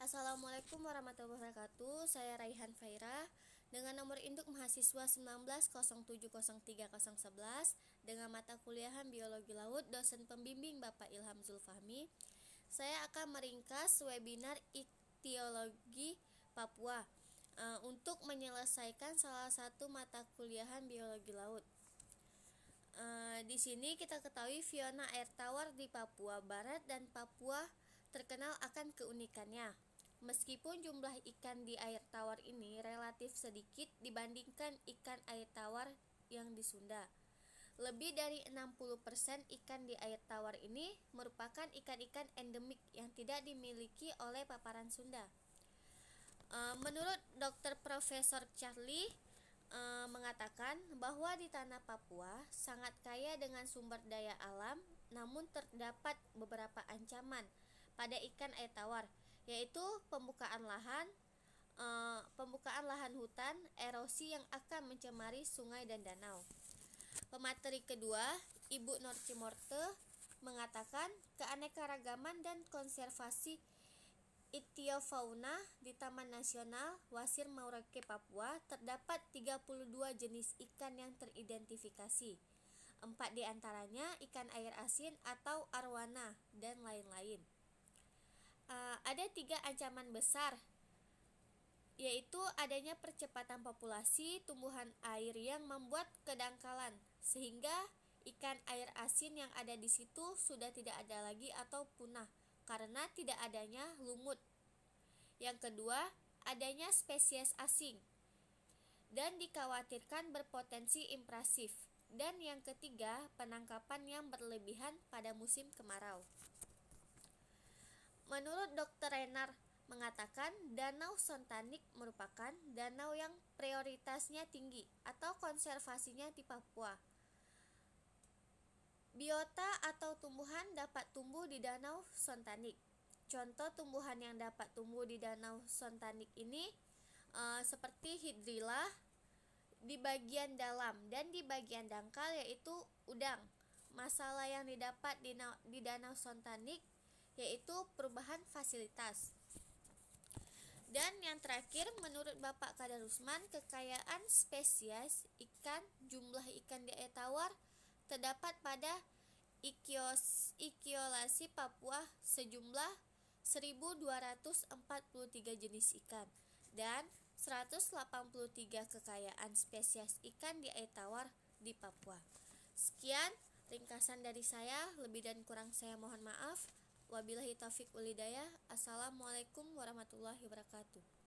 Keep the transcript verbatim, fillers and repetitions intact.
Assalamualaikum warahmatullahi wabarakatuh. Saya Raihan Faira dengan nomor induk mahasiswa sembilan belas nol tujuh nol tiga nol satu satu dengan mata kuliahan Biologi Laut, dosen pembimbing Bapak Ilham Zulfahmi. Saya akan meringkas webinar Ichtyologi Papua uh, untuk menyelesaikan salah satu mata kuliahan Biologi Laut. Uh, di sini kita ketahui fauna air tawar di Papua Barat dan Papua terkenal akan keunikannya. Meskipun jumlah ikan di air tawar ini relatif sedikit dibandingkan ikan air tawar yang di Sunda. Lebih dari enam puluh persen ikan di air tawar ini merupakan ikan-ikan endemik yang tidak dimiliki oleh paparan Sunda. Uh, menurut dokter Profesor Charlie uh, mengatakan bahwa di tanah Papua sangat kaya dengan sumber daya alam, namun terdapat beberapa ancaman pada ikan air tawar, yaitu pembukaan lahan, e, pembukaan lahan hutan, erosi yang akan mencemari sungai dan danau. Pemateri kedua, Ibu Norci Morte, mengatakan keanekaragaman dan konservasi ichtyofauna di Taman Nasional Wasir Maurake Papua terdapat tiga puluh dua jenis ikan yang teridentifikasi. Empat di antaranya ikan air asin atau arwana dan lain-lain. Uh, ada tiga ancaman besar, yaitu adanya percepatan populasi tumbuhan air yang membuat kedangkalan, sehingga ikan air asin yang ada di situ sudah tidak ada lagi atau punah karena tidak adanya lumut. Yang kedua, adanya spesies asing dan dikhawatirkan berpotensi invasif. Dan yang ketiga, penangkapan yang berlebihan pada musim kemarau. Menurut dokter Renard mengatakan Danau Sontanik merupakan danau yang prioritasnya tinggi atau konservasinya di Papua. Biota atau tumbuhan dapat tumbuh di Danau Sontanik. Contoh tumbuhan yang dapat tumbuh di Danau Sontanik ini e, seperti hidrilla di bagian dalam dan di bagian dangkal, yaitu udang. Masalah yang didapat di, di Danau Sontanik yaitu perubahan fasilitas. Dan yang terakhir, menurut Bapak Kadarusman, kekayaan spesies ikan, jumlah ikan di air tawar terdapat pada Ichthyologi Papua sejumlah seribu dua ratus empat puluh tiga jenis ikan dan seratus delapan puluh tiga kekayaan spesies ikan di air tawar di Papua. Sekian ringkasan dari saya, lebih dan kurang saya mohon maaf. Wabillahi taufiq wal hidayah. Assalamualaikum warahmatullahi wabarakatuh.